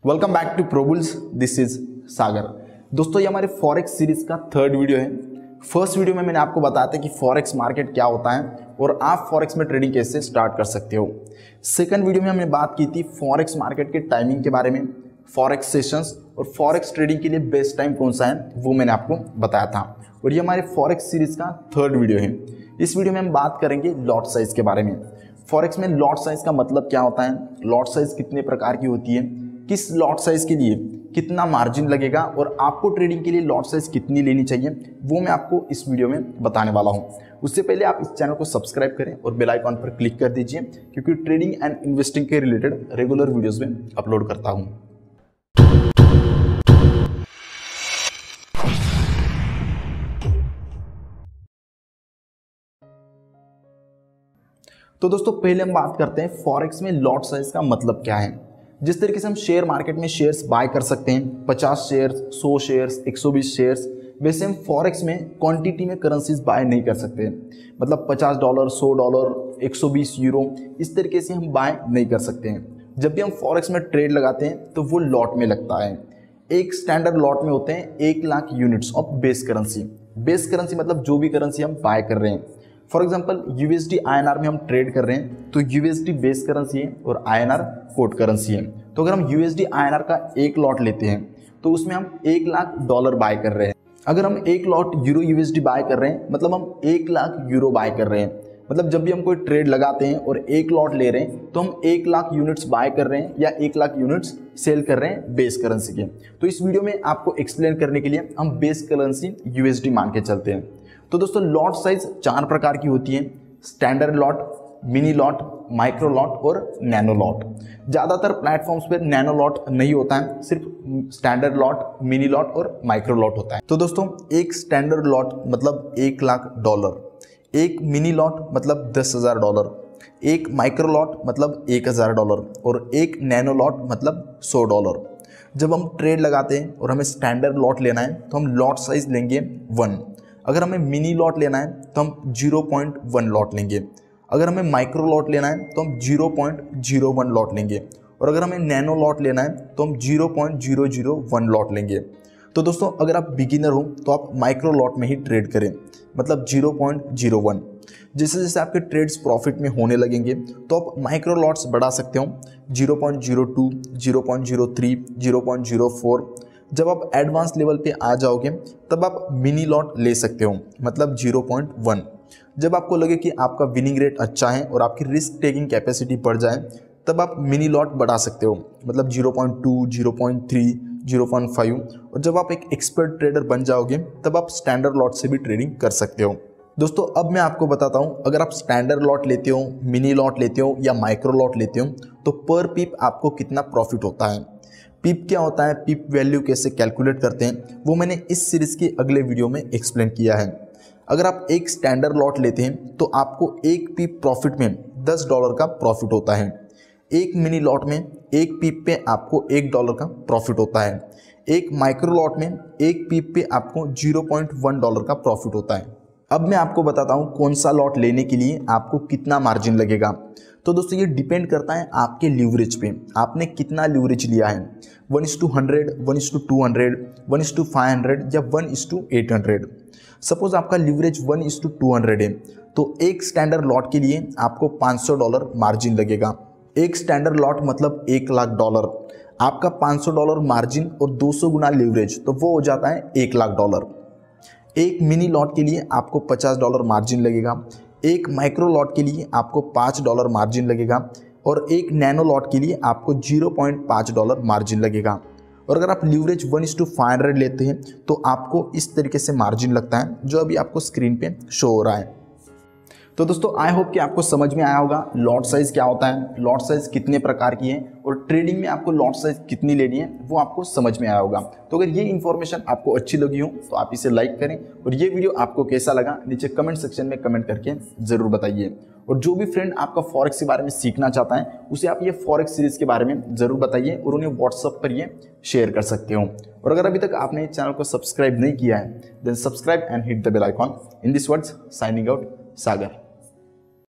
Welcome back to Probulls, this is Sagar. दोस्तों ये हमारे फॉरेक्स सीरीज का थर्ड वीडियो है। फर्स्ट वीडियो में मैंने आपको बताया था कि फॉरेक्स मार्केट क्या होता है और आप फॉरेक्स में ट्रेडिंग कैसे स्टार्ट कर सकते हो। सेकंड वीडियो में हमने बात की थी फॉरेक्स मार्केट के टाइमिंग के बारे में, फॉरेक्स सेशंस और फॉरेक्स ट्रेडिंग के लिए बेस्ट टाइम कौन सा है वो मैंने आपको बताया था। और ये हमारे फॉरेक्स सीरीज का थर्ड वीडियो है। इस वीडियो में हम बात करेंगे लॉट साइज के बारे में। फॉरेक्स में लॉट साइज का मतलब क्या होता है, लॉट साइज कितने प्रकार की होती है, किस लॉट साइज के लिए कितना मार्जिन लगेगा और आपको ट्रेडिंग के लिए लॉट साइज कितनी लेनी चाहिए वो मैं आपको इस वीडियो में बताने वाला हूं। उससे पहले आप इस चैनल को सब्सक्राइब करें और बेल आइकॉन पर क्लिक कर दीजिए, क्योंकि ट्रेडिंग एंड इन्वेस्टिंग के रिलेटेड रेगुलर वीडियोस में अपलोड करता हूं। तो दोस्तों पहले हम बात करते हैं फॉरेक्स में लॉट साइज का मतलब क्या है। जिस तरीके से हम शेयर मार्केट में शेयर्स बाय कर सकते हैं 50 शेयर्स, 100 शेयर्स, 120 शेयर्स, वैसे हम फॉरेक्स में क्वांटिटी में करेंसीज बाय नहीं कर सकते। मतलब $50, $100, 120 यूरो इस तरीके से हम बाय नहीं कर सकते हैं। जब भी हम फॉरेक्स में ट्रेड लगाते हैं तो वो लॉट में लगता है। एक स्टैंडर्ड लॉट में होते हैं 1 lakh units of base currency. Base currency मतलब जो भी करेंसी हम बाय कर रहे हैं। फॉर एग्जाम्पल USD INR में हम ट्रेड कर रहे हैं तो USD बेस करेंसी है और INR कोट करेंसी है। तो अगर हम USD INR का एक लॉट लेते हैं तो उसमें हम $1 लाख बाय कर रहे हैं। अगर हम एक लॉट यूरो USD बाय कर रहे हैं मतलब हम 1 लाख यूरो बाय कर रहे हैं। मतलब जब भी हम कोई ट्रेड लगाते हैं और एक लॉट ले रहे हैं तो हम 1 लाख यूनिट्स बाय कर रहे हैं या 1 लाख यूनिट्स सेल कर रहे हैं बेस करेंसी के। तो इस वीडियो में आपको एक्सप्लेन करने के लिए हम बेस करेंसी USD मान के चलते हैं। तो दोस्तों लॉट साइज 4 प्रकार की होती है, standard lot, mini lot, micro lot और नैनो लॉट। ज़्यादातर प्लेटफॉर्म्स पे नैनो लॉट नहीं होता है, सिर्फ स्टैंडर्ड लॉट, मिनी लॉट और माइक्रो लॉट होता है। तो दोस्तों एक स्टैंडर्ड लॉट मतलब $1 लाख, एक मिनी लॉट मतलब $10,000, एक माइक्रो लॉट मतलब $1,000 और एक नैनो लॉट मतलब $100। जब हम ट्रेड लगाते हैं और हमें स्टैंडर्ड लॉट लेना है तो हम लॉट साइज लेंगे 1। अगर हमें मिनी लॉट लेना है तो हम 0.1 लॉट लेंगे। अगर हमें माइक्रो लॉट लेना है तो हम 0.01 लॉट लेंगे और अगर हमें नैनो लॉट लेना है तो हम 0.001 लॉट लेंगे। तो दोस्तों अगर आप बिगिनर हो तो आप माइक्रो लॉट में ही ट्रेड करें, मतलब 0.01। जैसे जैसे आपके ट्रेड्स प्रॉफिट में होने लगेंगे तो आप माइक्रो लॉट्स बढ़ा सकते हो, 0.02, 0.03, 0.04। जब आप एडवांस लेवल पे आ जाओगे तब आप मिनी लॉट ले सकते हो, मतलब 0.1। जब आपको लगे कि आपका विनिंग रेट अच्छा है और आपकी रिस्क टेकिंग कैपेसिटी बढ़ जाए तब आप मिनी लॉट बढ़ा सकते हो, मतलब 0.2, 0.3, 0.5। और जब आप एक एक्सपर्ट ट्रेडर बन जाओगे तब आप स्टैंडर्ड लॉट से भी ट्रेडिंग कर सकते हो। दोस्तों अब मैं आपको बताता हूँ, अगर आप स्टैंडर्ड लॉट लेते हो, मिनी लॉट लेते हो या माइक्रो लॉट लेते हो तो पर पिप आपको कितना प्रॉफिट होता है। पिप क्या होता है, पिप वैल्यू कैसे कैलकुलेट करते हैं वो मैंने इस सीरीज के अगले वीडियो में एक्सप्लेन किया है। अगर आप एक स्टैंडर्ड लॉट लेते हैं तो आपको एक पिप प्रॉफिट में $10 का प्रॉफिट होता है। एक मिनी लॉट में एक पिप पे आपको $1 का प्रॉफिट होता है। एक माइक्रो लॉट में एक पिप पे आपको $0.1 का प्रॉफिट होता है। अब मैं आपको बताता हूँ कौन सा लॉट लेने के लिए आपको कितना मार्जिन लगेगा। तो दोस्तों ये डिपेंड करता है आपके लीवरेज पे, आपने कितना लीवरेज लिया है, 1:100, 1:200, 1:500 या 1:800। सपोज आपका लीवरेज 1:200 है तो एक स्टैंडर्ड लॉट के लिए आपको $500 मार्जिन लगेगा। एक स्टैंडर्ड लॉट मतलब $1 लाख। आपका $500 मार्जिन और 200 गुना लीवरेज तो वो हो जाता है $1 लाख। एक मिनी लॉट के लिए आपको $50 मार्जिन लगेगा, एक माइक्रो लॉट के लिए आपको $5 मार्जिन लगेगा और एक नैनो लॉट के लिए आपको $0.5 मार्जिन लगेगा। और अगर आप लीवरेज 1:500 लेते हैं तो आपको इस तरीके से मार्जिन लगता है जो अभी आपको स्क्रीन पे शो हो रहा है। तो दोस्तों आई होप कि आपको समझ में आया होगा लॉट साइज क्या होता है, लॉट साइज कितने प्रकार की है और ट्रेडिंग में आपको लॉट साइज कितनी लेनी है वो आपको समझ में आया होगा। तो अगर ये इन्फॉर्मेशन आपको अच्छी लगी हो तो आप इसे लाइक करें और ये वीडियो आपको कैसा लगा नीचे कमेंट सेक्शन में कमेंट करके जरूर बताइए। और जो भी फ्रेंड आपका फॉरेक्स के बारे में सीखना चाहता है उसे आप ये फॉरेक्स सीरीज के बारे में जरूर बताइए और उन्हें व्हाट्सएप पर ये शेयर कर सकते हो। और अगर अभी तक आपने चैनल को सब्सक्राइब नहीं किया है then subscribe and hit the bell icon. In this words signing out, Sagar.